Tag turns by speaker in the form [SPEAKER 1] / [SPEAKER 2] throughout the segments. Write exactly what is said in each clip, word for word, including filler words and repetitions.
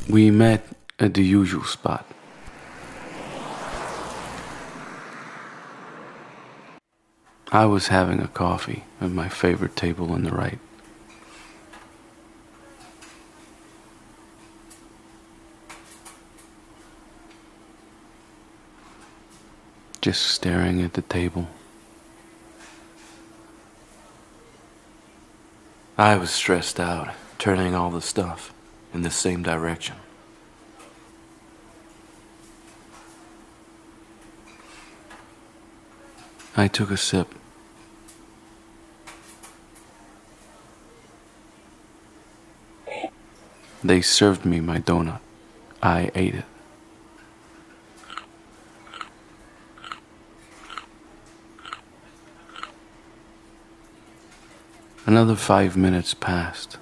[SPEAKER 1] We met at the usual spot. I was having a coffee at my favorite table on the right. Just staring at the table. I was stressed out, turning all the stuff in the same direction. I took a sip. They served me my donut. I ate it. Another five minutes passed.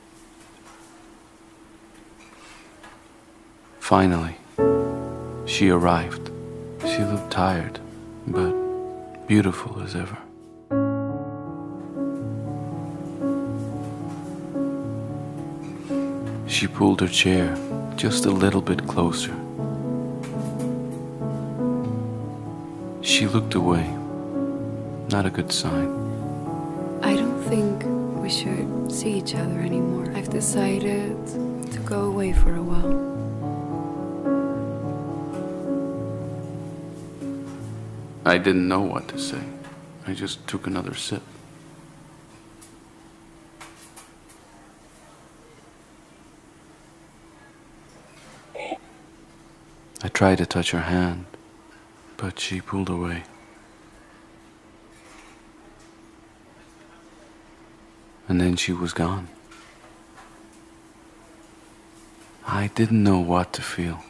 [SPEAKER 1] Finally, she arrived. She looked tired, but beautiful as ever. She pulled her chair just a little bit closer. She looked away. Not a good sign.
[SPEAKER 2] I don't think we should see each other anymore. I've decided to go away for a while.
[SPEAKER 1] I didn't know what to say. I just took another sip. I tried to touch her hand, but she pulled away. And then she was gone. I didn't know what to feel.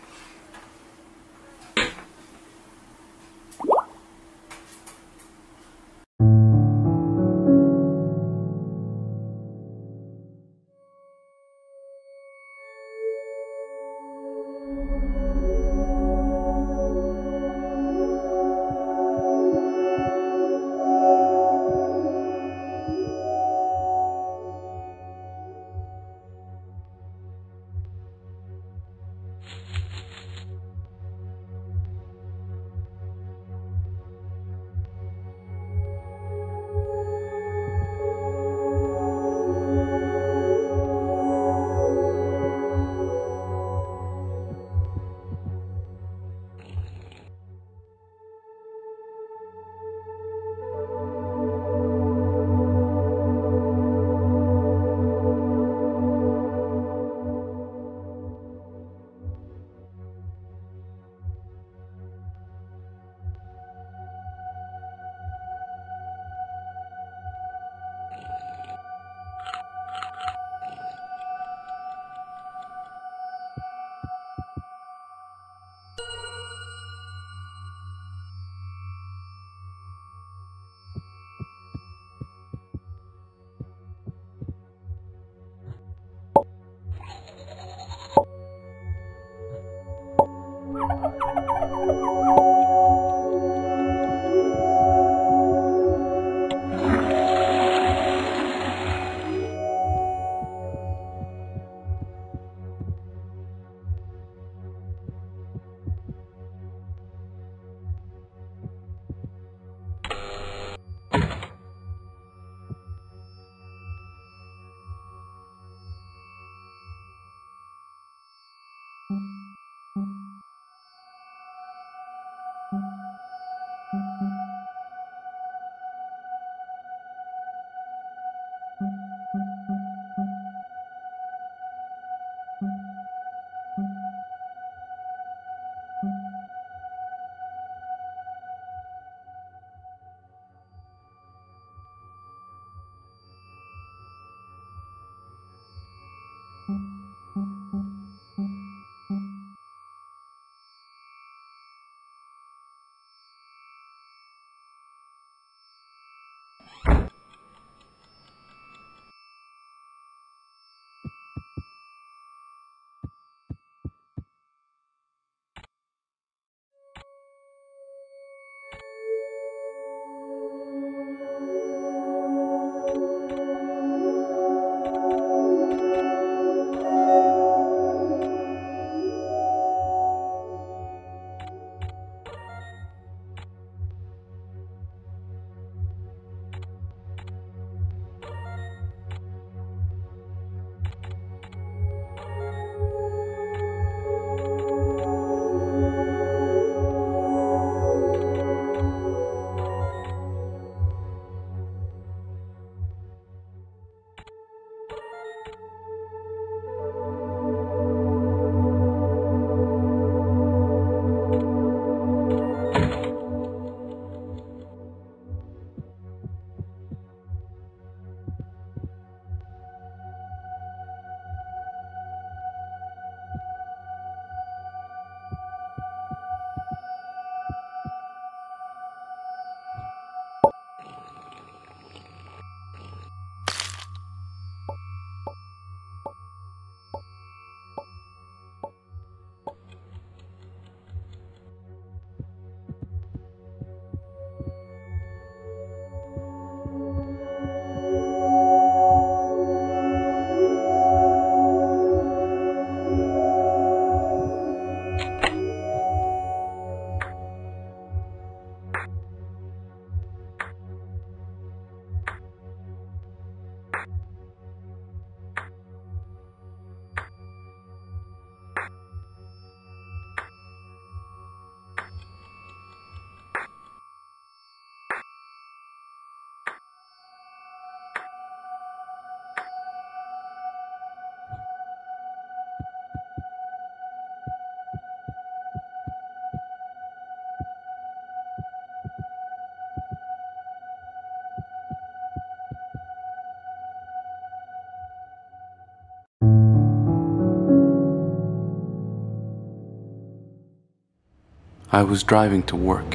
[SPEAKER 1] I was driving to work.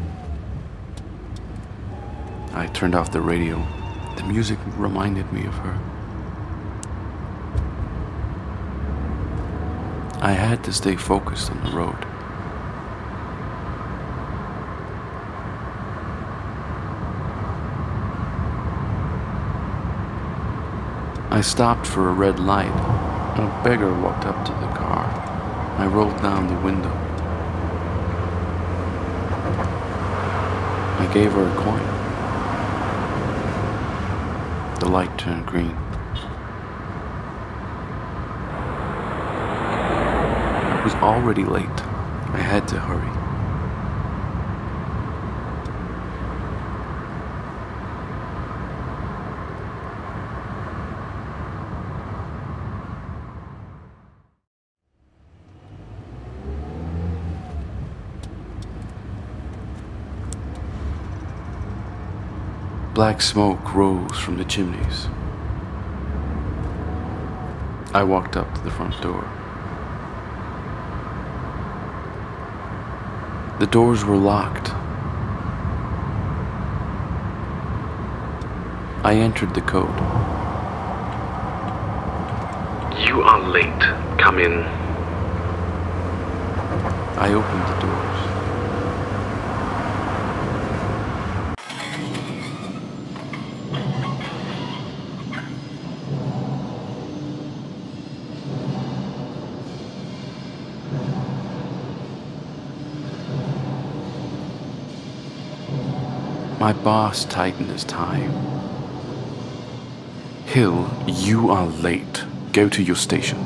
[SPEAKER 1] I turned off the radio. The music reminded me of her. I had to stay focused on the road. I stopped for a red light. A beggar walked up to the car. I rolled down the window. I gave her a coin. The light turned green. I was already late. I had to hurry. Black smoke rose from the chimneys. I walked up to the front door. The doors were locked. I entered the code.
[SPEAKER 3] You are late. Come in.
[SPEAKER 1] I opened the doors. My boss tightened his tie. Hill, you are late. Go to your station.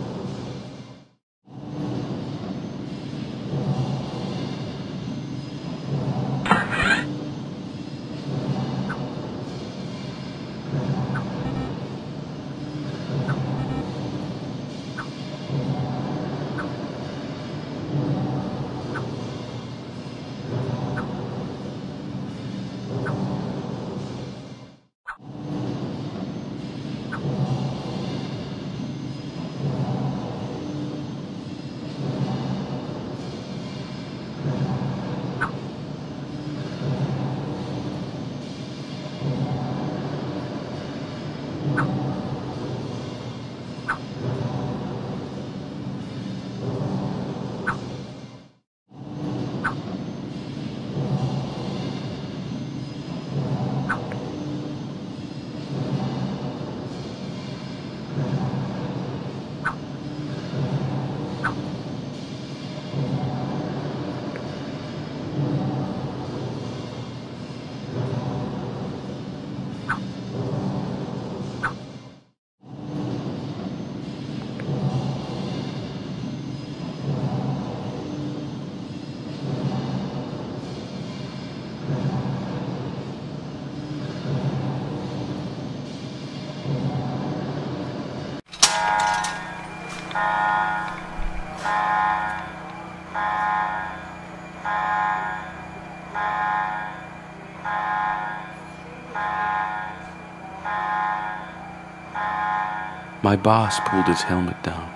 [SPEAKER 1] My boss pulled his helmet down.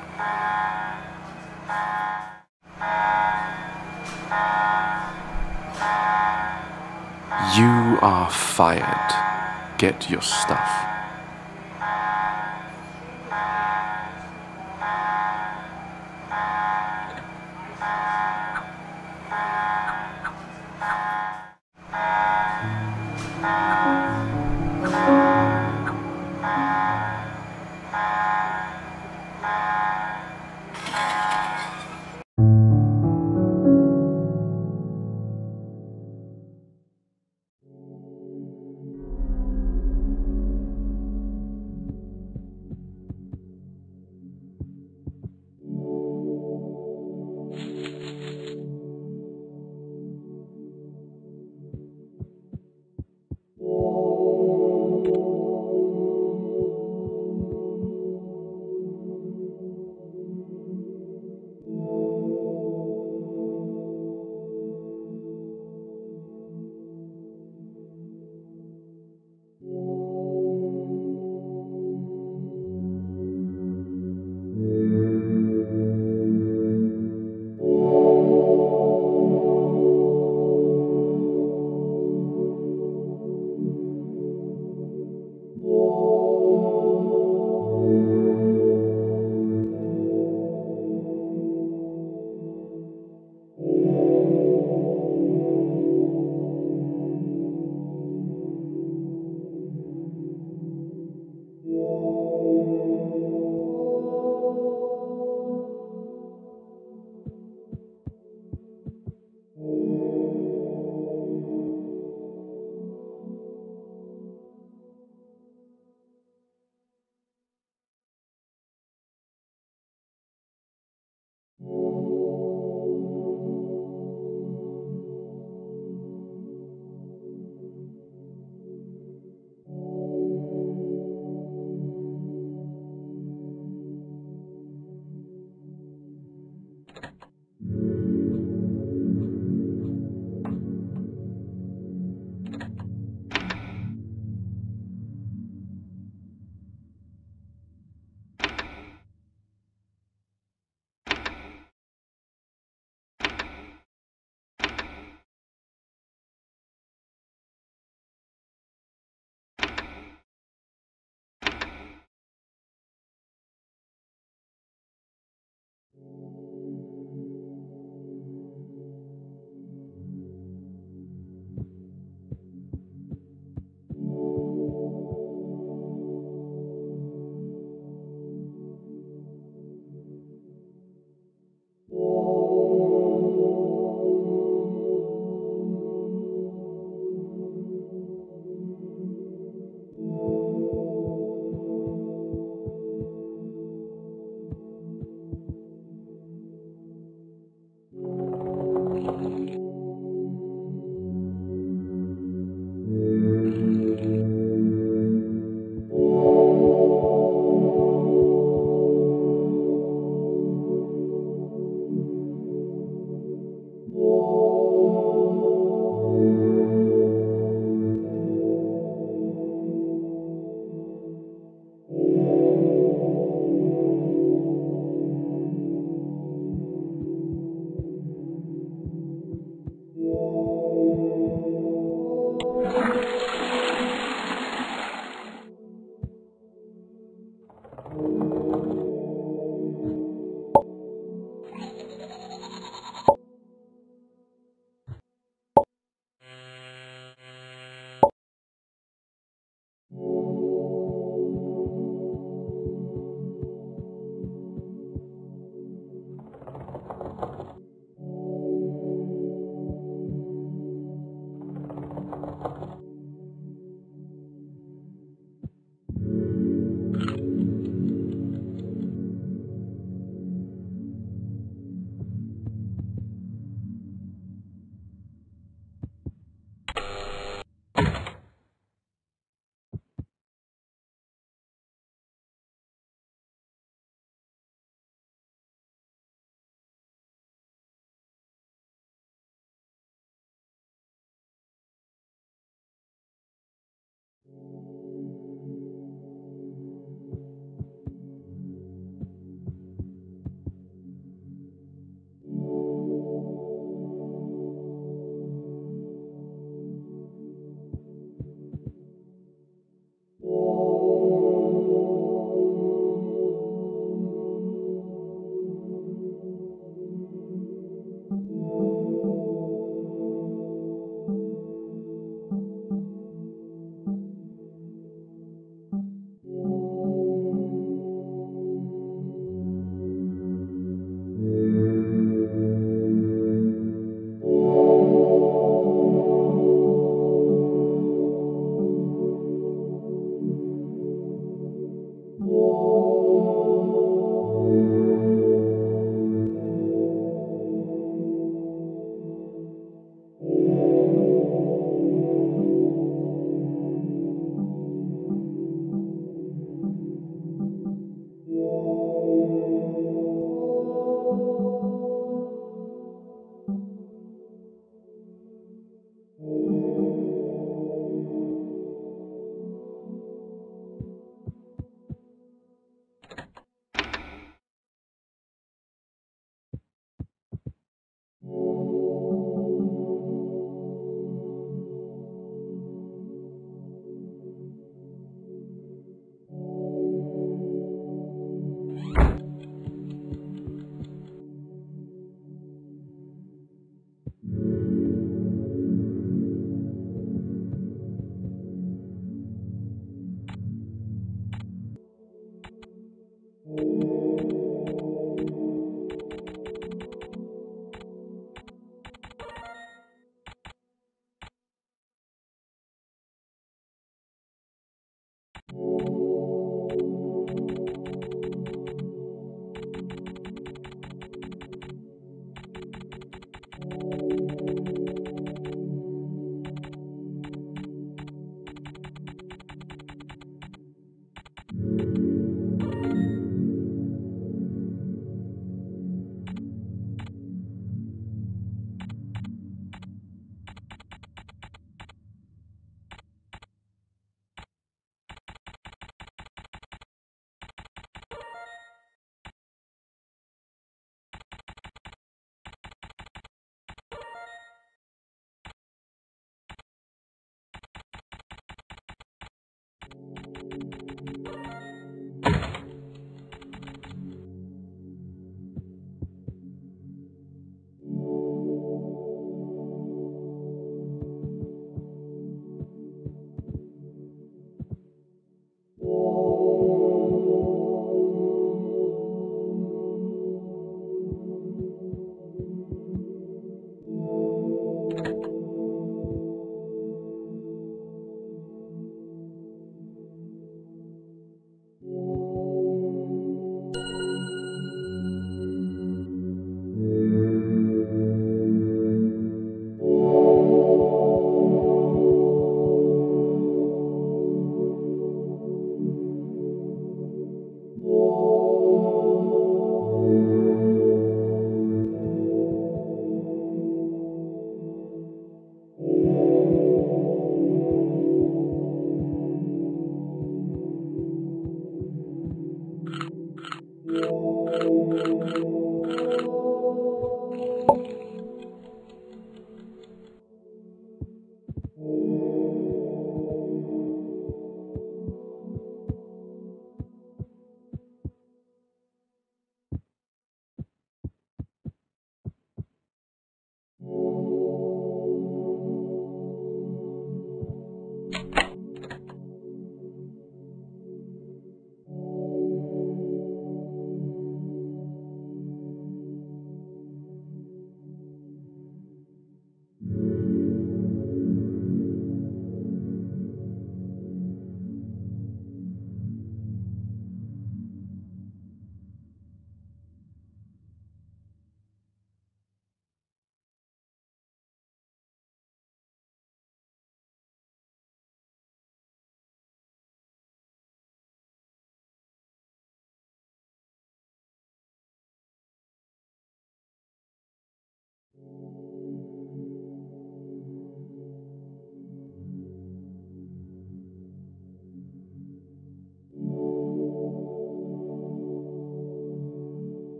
[SPEAKER 1] You are fired. Get your stuff.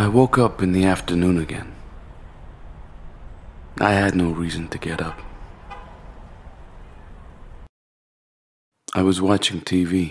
[SPEAKER 1] I woke up in the afternoon again. I had no reason to get up. I was watching T V.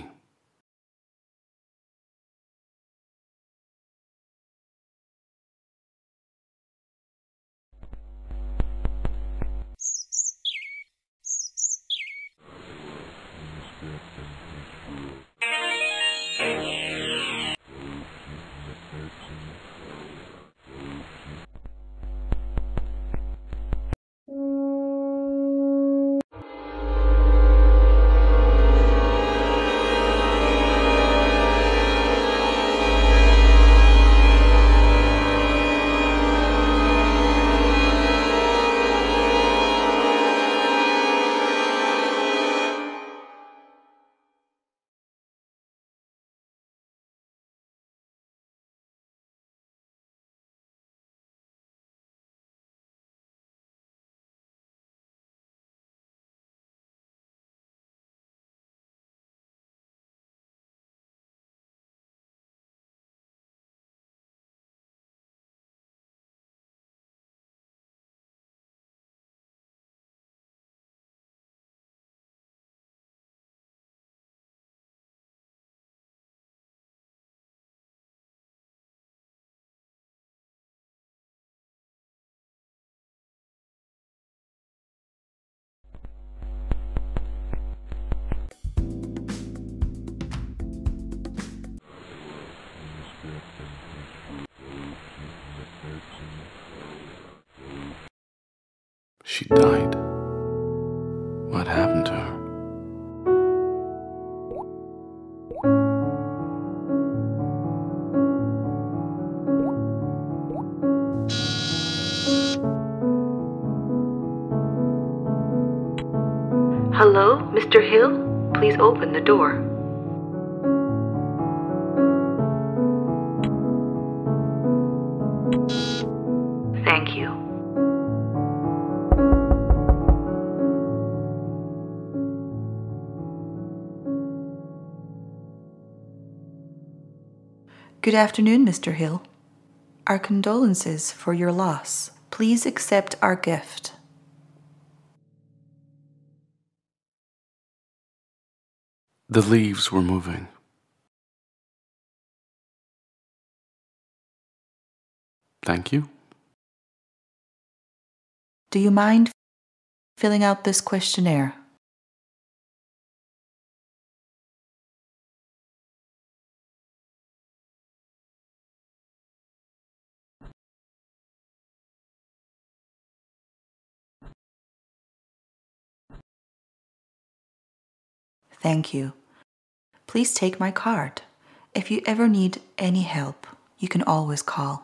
[SPEAKER 1] She died. What happened to her?
[SPEAKER 4] Hello, Mister Hill? Please open the door. Thank you.
[SPEAKER 5] Good afternoon, Mister Hill. Our condolences for your loss. Please accept our gift.
[SPEAKER 1] The leaves were moving. Thank you.
[SPEAKER 5] Do you mind filling out this questionnaire? Thank you. Please take my card. If you ever need any help, you can always call.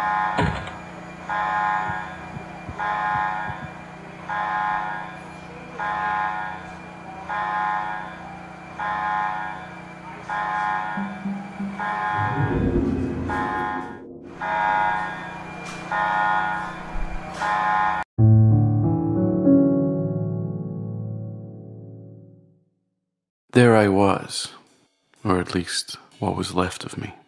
[SPEAKER 1] There I was, or at least what was left of me.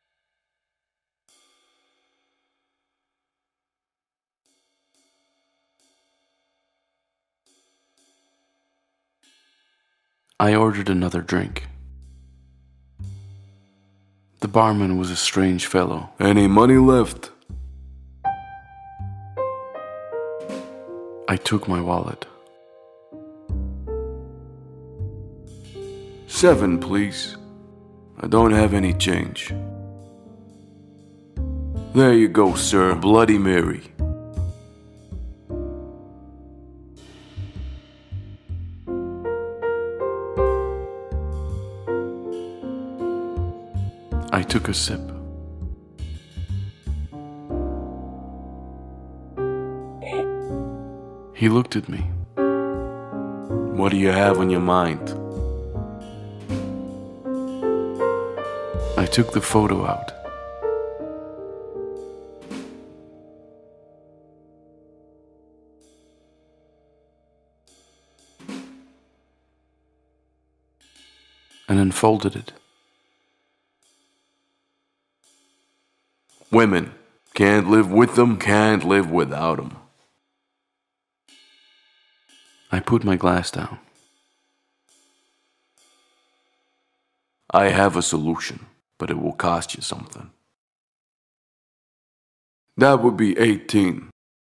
[SPEAKER 1] I ordered another drink. The barman was a strange fellow. Any money left? I took my wallet. Seven, please. I don't have any change. There you go, sir. Bloody Mary. I took a sip. He looked at me. What do you have on your mind? I took the photo out. And unfolded it. Women. Can't live with them, can't live without them. I put my glass down. I have a solution, but it will cost you something. That would be eighteen.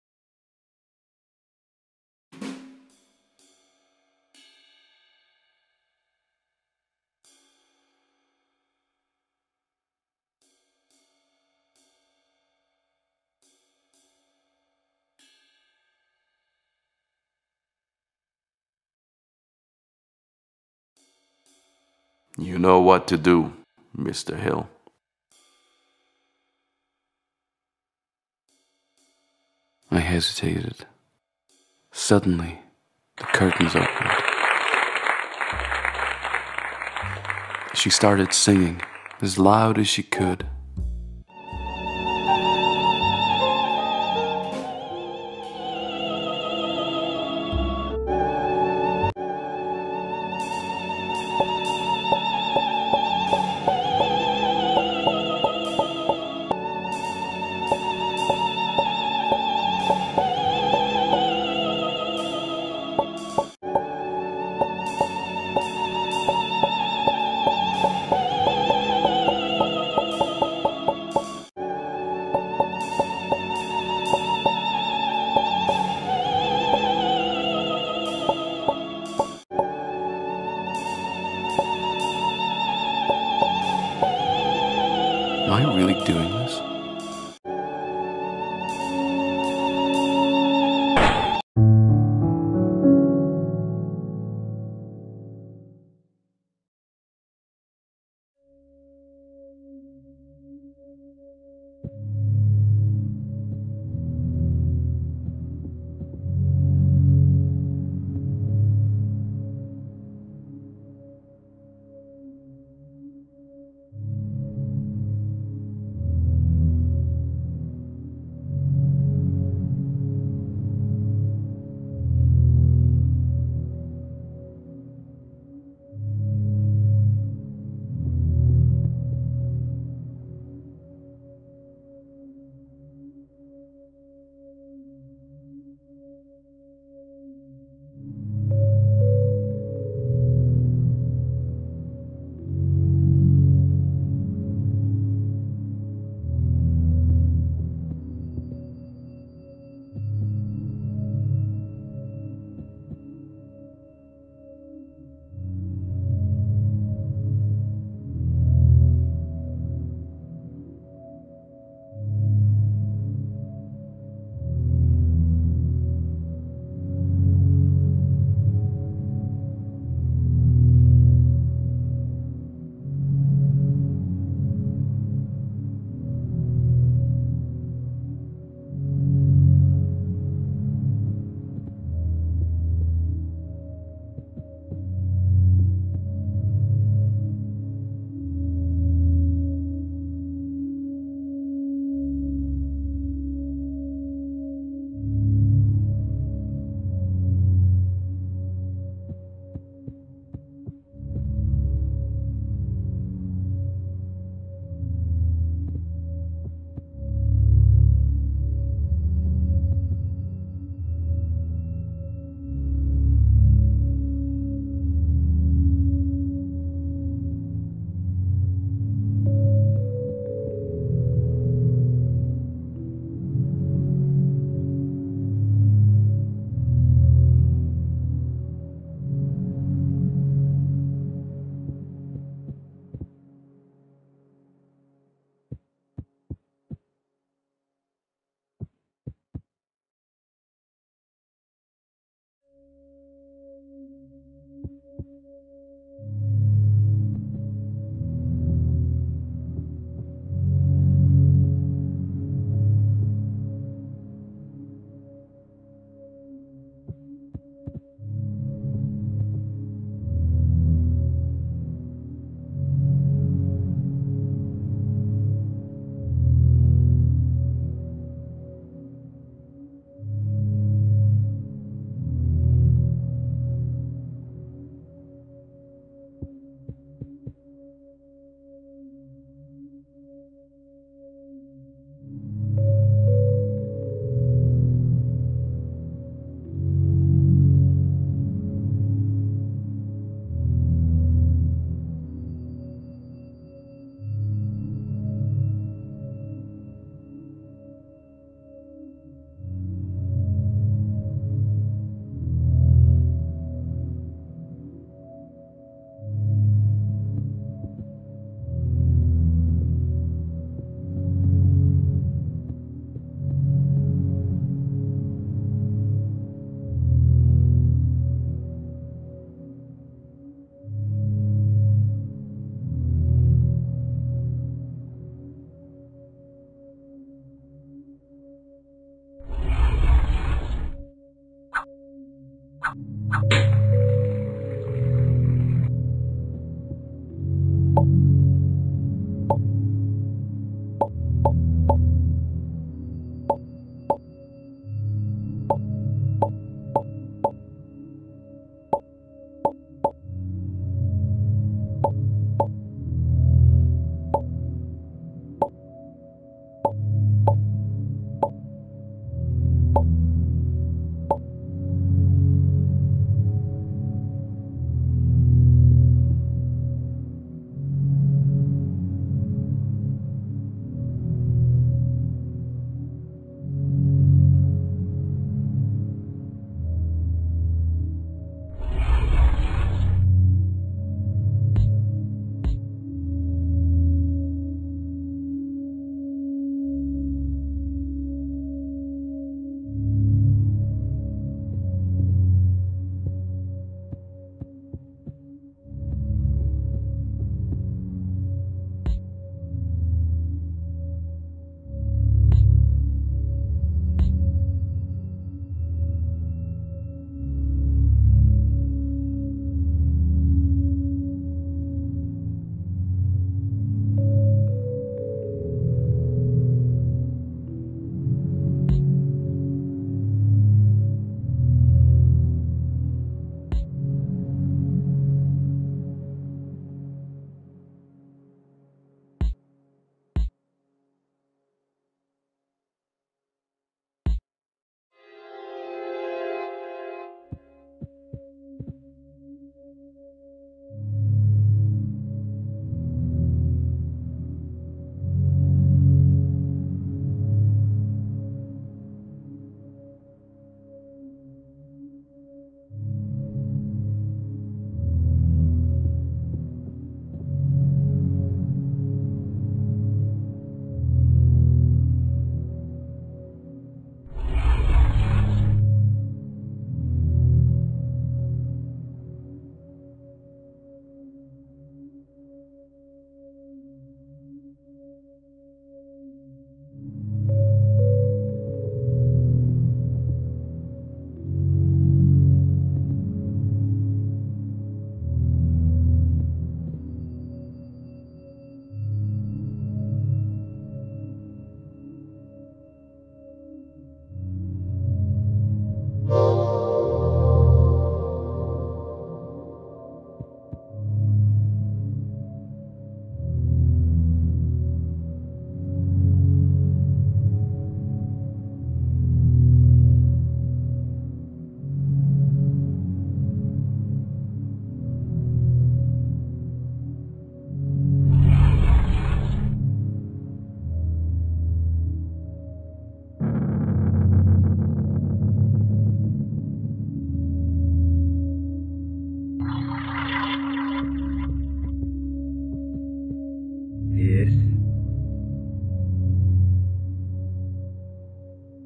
[SPEAKER 1] You know what to do, Mister Hill. I hesitated. Suddenly, the curtains opened. She started singing as loud as she could.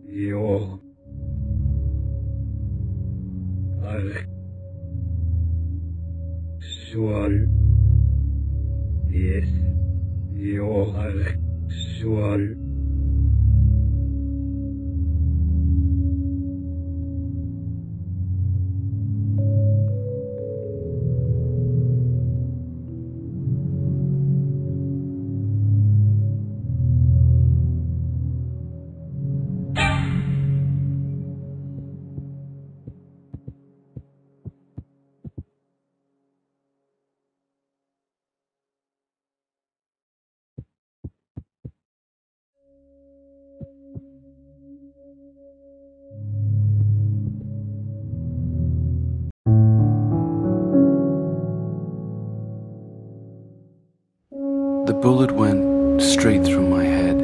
[SPEAKER 6] Yo. Ale. Sual. Yes. Yo, ale. Sual.
[SPEAKER 1] The bullet went straight through my head.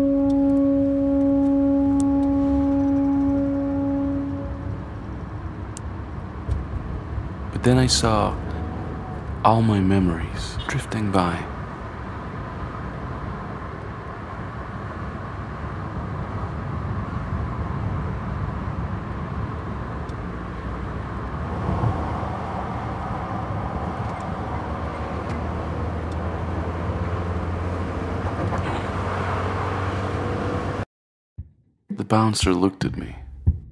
[SPEAKER 1] But then I saw all my memories drifting by. The bouncer looked at me.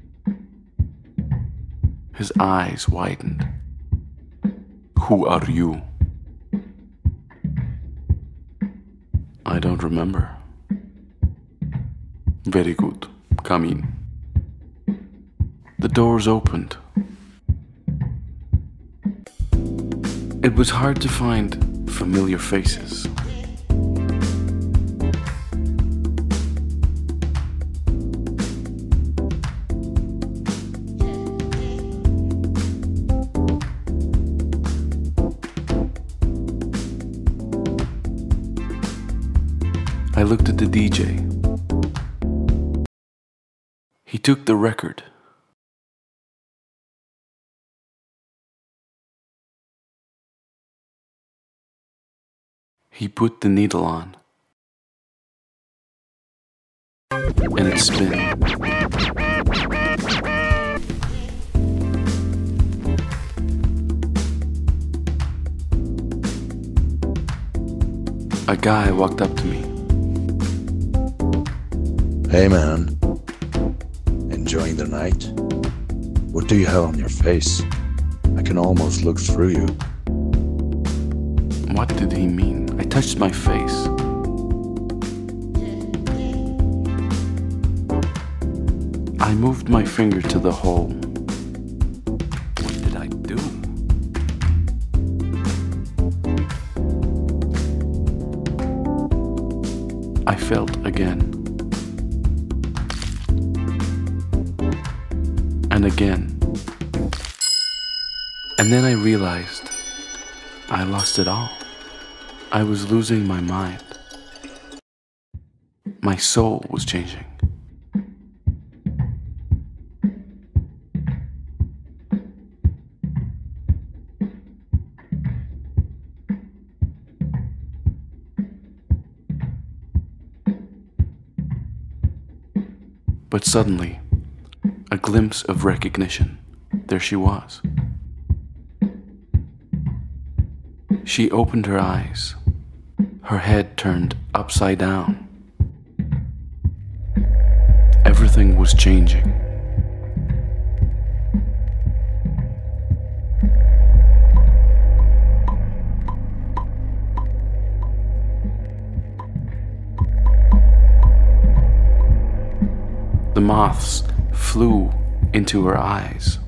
[SPEAKER 1] His eyes widened. Who are you? I don't remember. Very good. Come in. The doors opened. It was hard to find familiar faces. I looked at the D J. He took the record. He put the needle on. And it spun. A guy walked up to me.
[SPEAKER 7] Hey man, enjoying the night? What do you have on your face? I can almost look through you.
[SPEAKER 1] What did he mean? I touched my face. I moved my finger to the hole. What did I do? I felt again. And again. And then I realized I lost it all. I was losing my mind. My soul was changing. But suddenly, a glimpse of recognition. There she was. She opened her eyes. Her head turned upside down. Everything was changing. The moths flew into her eyes.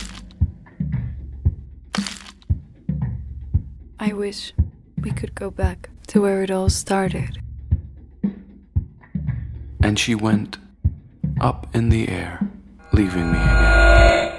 [SPEAKER 2] I wish we could go back to where it all started.
[SPEAKER 1] And she went up in the air, leaving me again.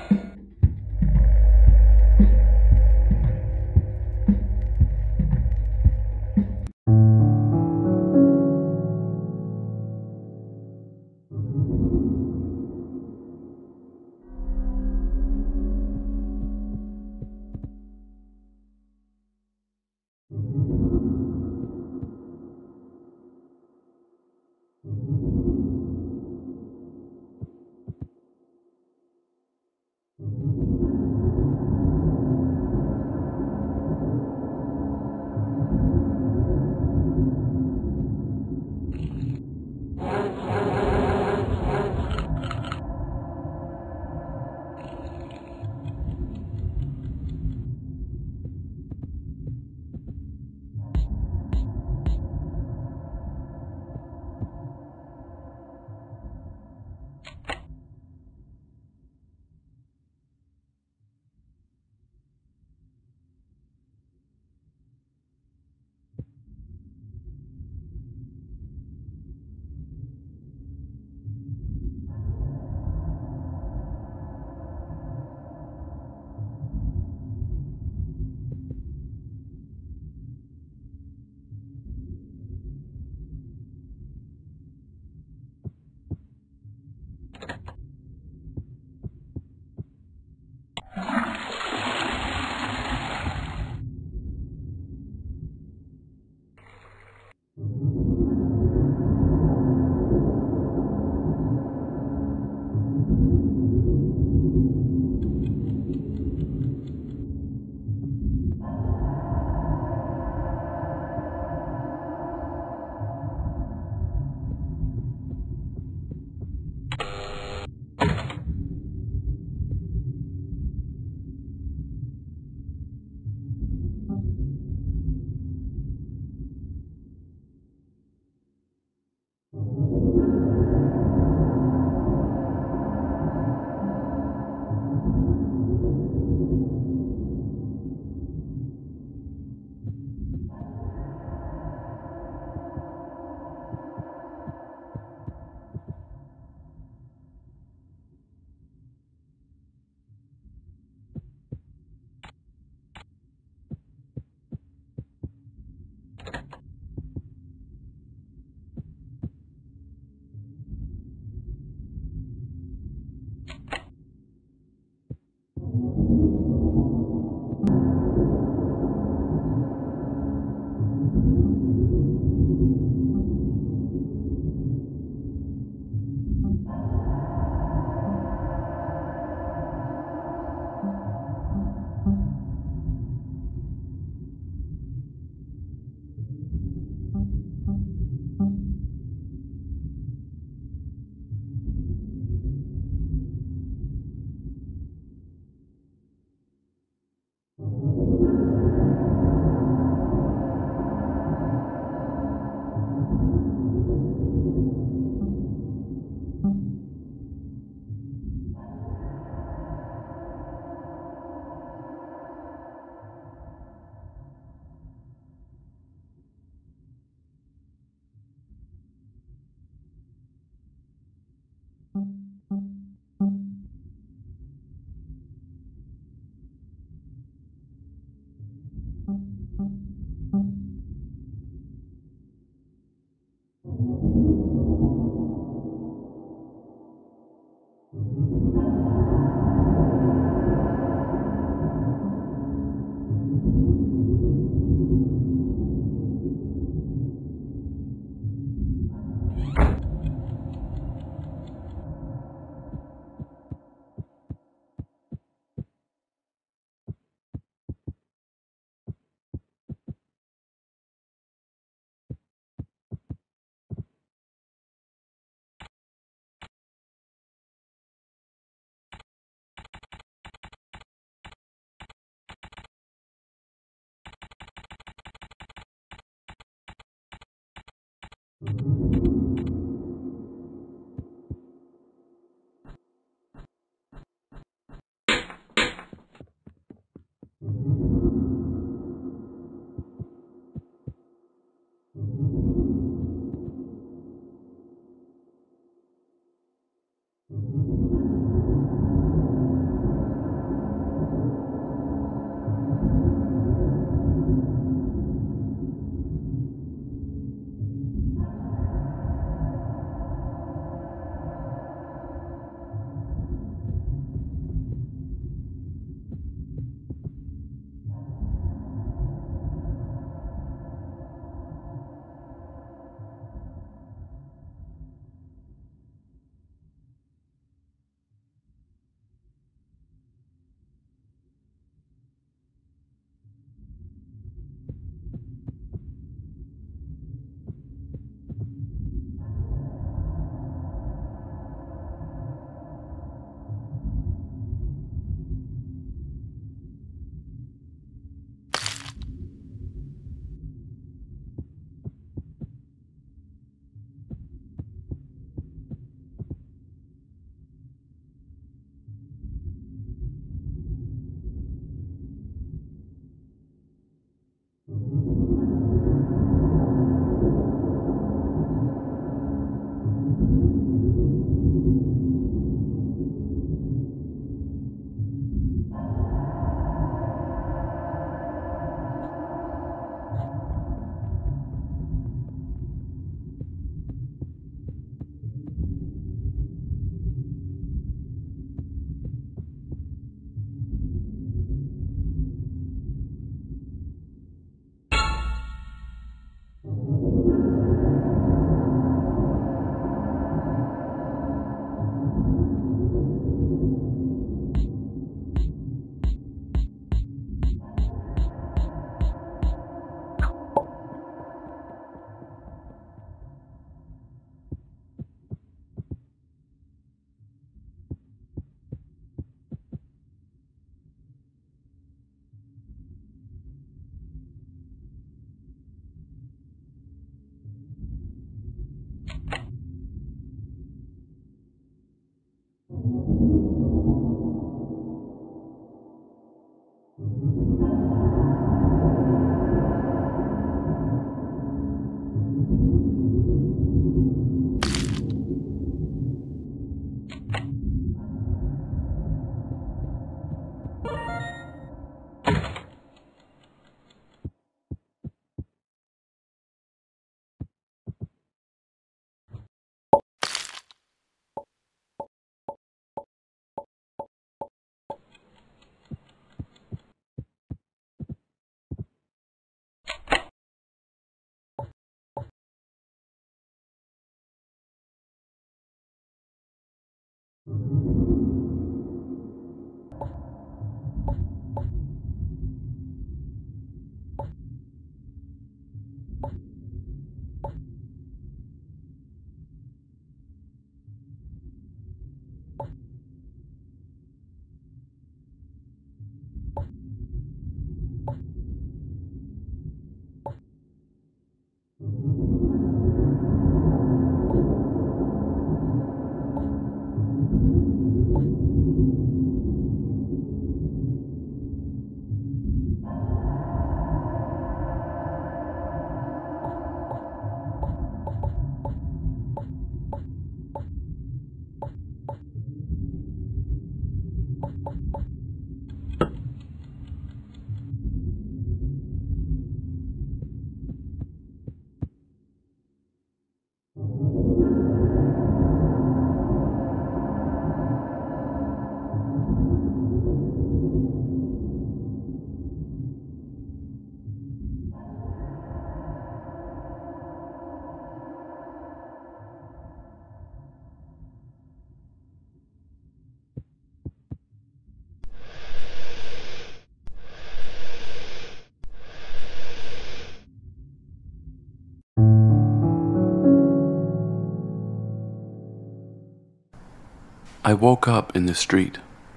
[SPEAKER 1] I woke up in the street.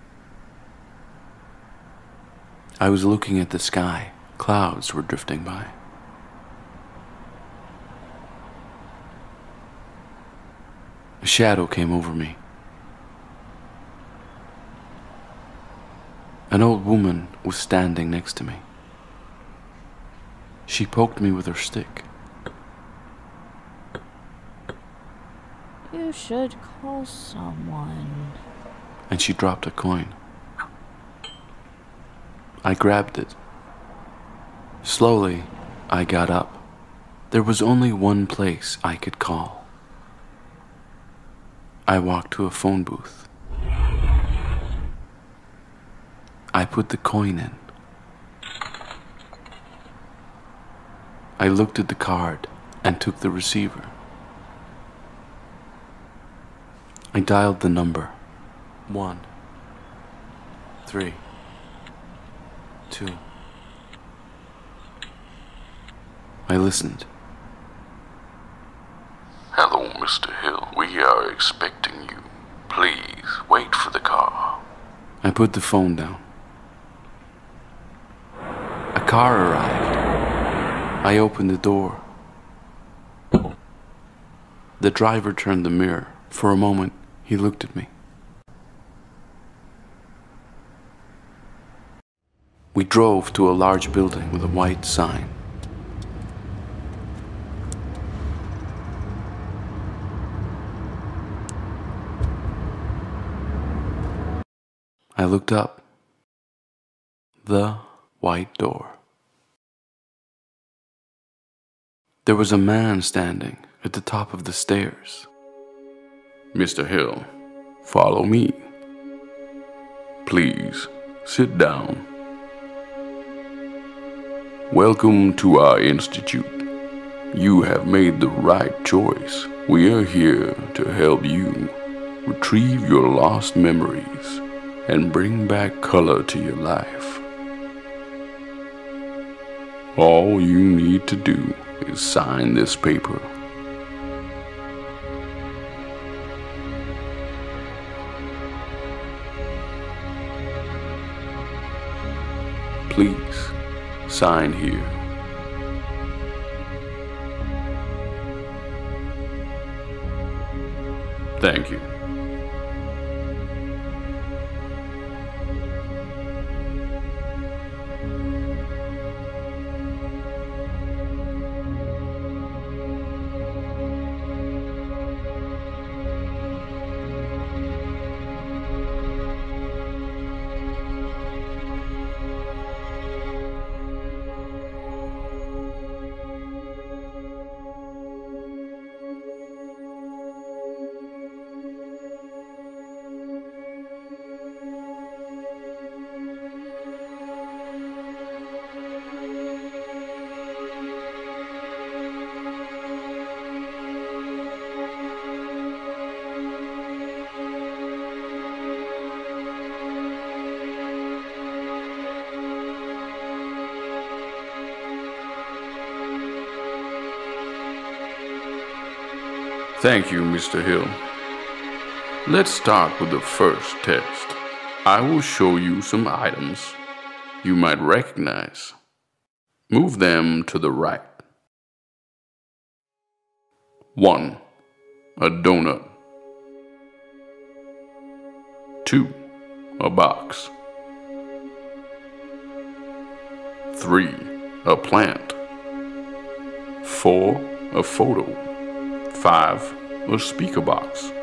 [SPEAKER 1] I was looking at the sky. Clouds were drifting by. A shadow came over me. An old woman was standing next to me. She poked me with her stick.
[SPEAKER 8] You should call someone.
[SPEAKER 1] And she dropped a coin. I grabbed it. Slowly, I got up. There was only one place I could call. I walked to a phone booth. I put the coin in. I looked at the card and took the receiver. I dialed the number. One, three, two. I listened.
[SPEAKER 9] Hello, Mister Hill. We are expecting you. Please wait for the car.
[SPEAKER 1] I put the phone down. A car arrived. I opened the door. The driver turned the mirror. For a moment, he looked at me. We drove to a large building with a white sign. I looked up. The white door. There was a man standing at the top of the stairs.
[SPEAKER 9] Mister Hill, follow me. Please, sit down. Welcome to our institute. You have made the right choice. We are here to help you retrieve your lost memories and bring back color to your life. All you need to do is sign this paper. Please, sign here. Thank you. Thank you, Mister Hill. Let's start with the first test. I will show you some items you might recognize. Move them to the right. One, a donut. Two, a box. Three, a plant. Four, a photo. Five, a speaker box.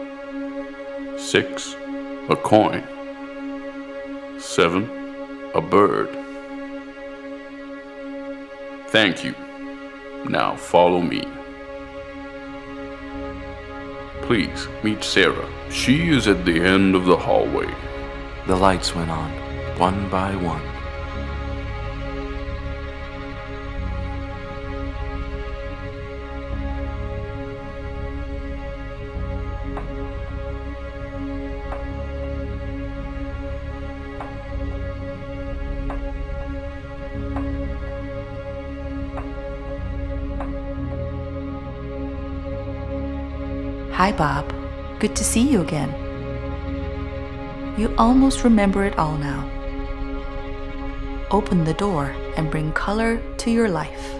[SPEAKER 9] Six, a coin. Seven, a bird. Thank you. Now follow me. Please meet Sarah. She is at the end of the hallway.
[SPEAKER 1] The lights went on, one by one.
[SPEAKER 5] Hi, Bob. Good to see you again. You almost remember it all now. Open the door and bring color to your life.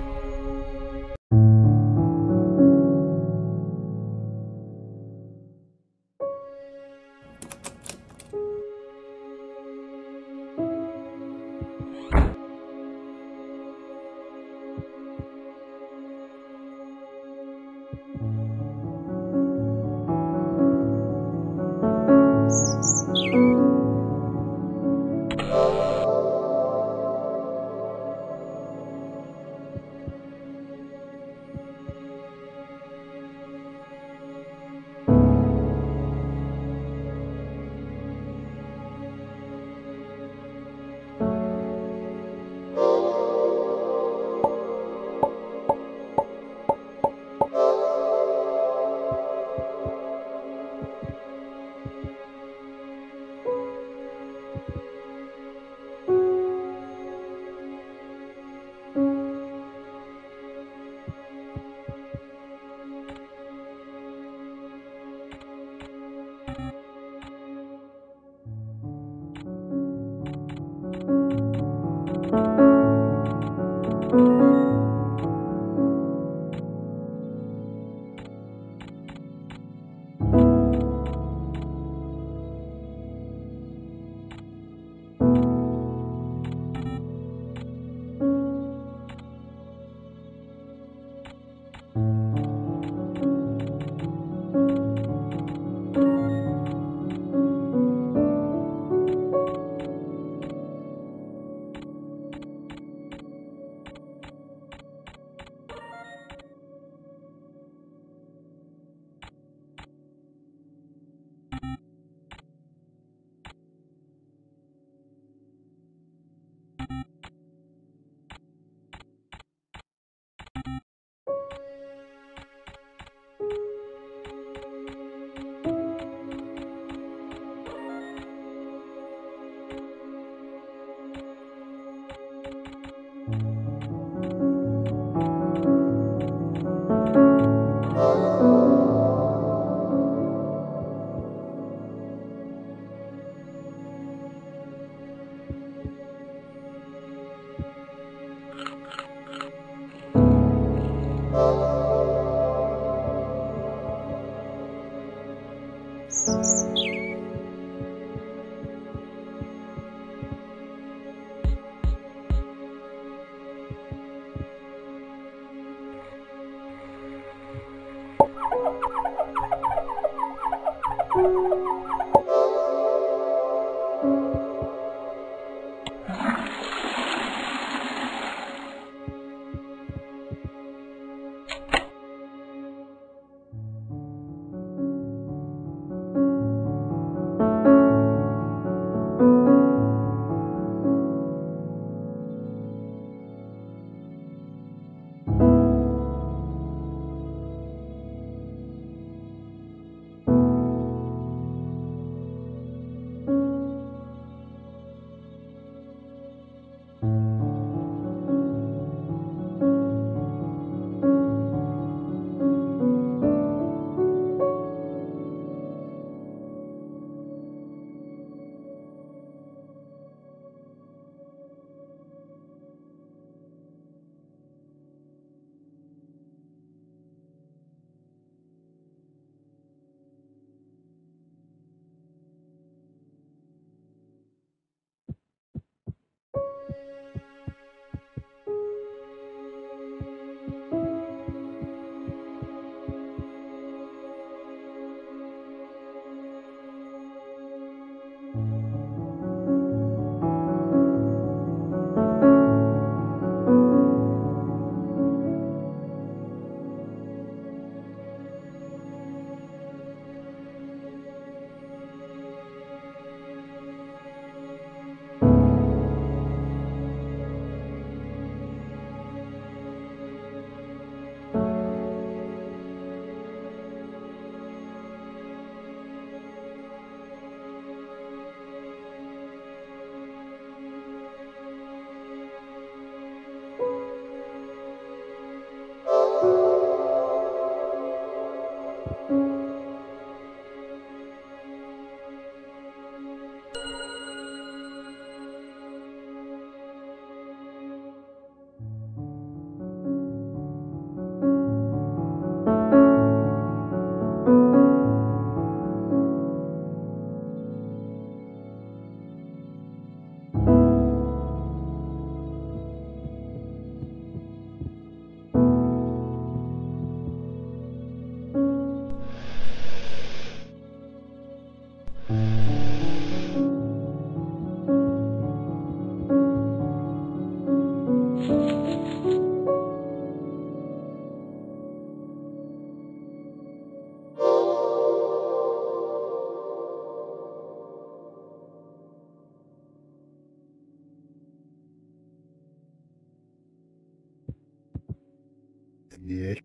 [SPEAKER 6] Yeah.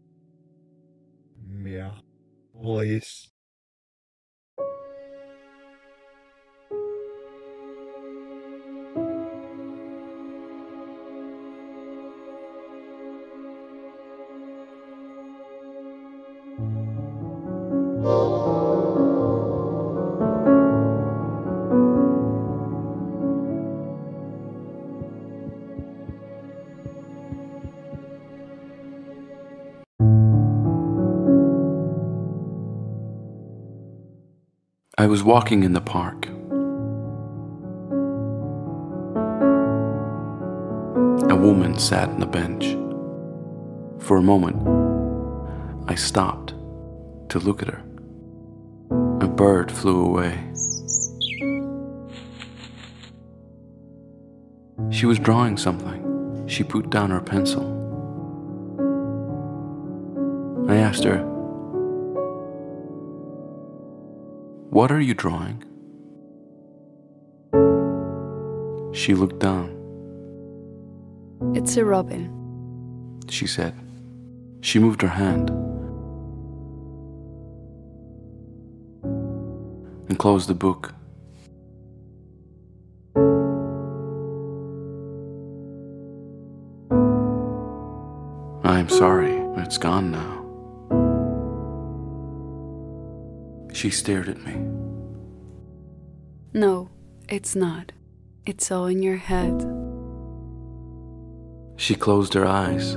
[SPEAKER 6] Yeah. Voice.
[SPEAKER 1] I was walking in the park. A woman sat on the bench. For a moment, I stopped to look at her. A bird flew away. She was drawing something. She put down her pencil. I asked her, "What are you drawing?" She looked down.
[SPEAKER 2] It's a robin,
[SPEAKER 1] she said. She moved her hand and closed the book. I'm sorry, it's gone now. She stared at me.
[SPEAKER 2] No, it's not. It's all in your head.
[SPEAKER 1] She closed her eyes.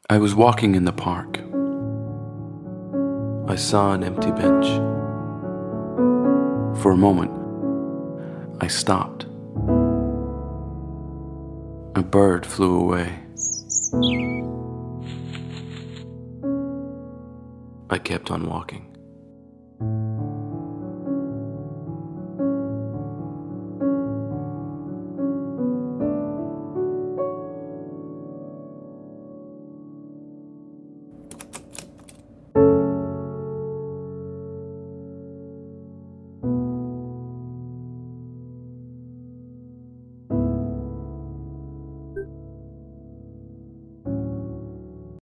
[SPEAKER 1] I was walking in the park. I saw an empty bench. For a moment, I stopped. A bird flew away. I kept on walking.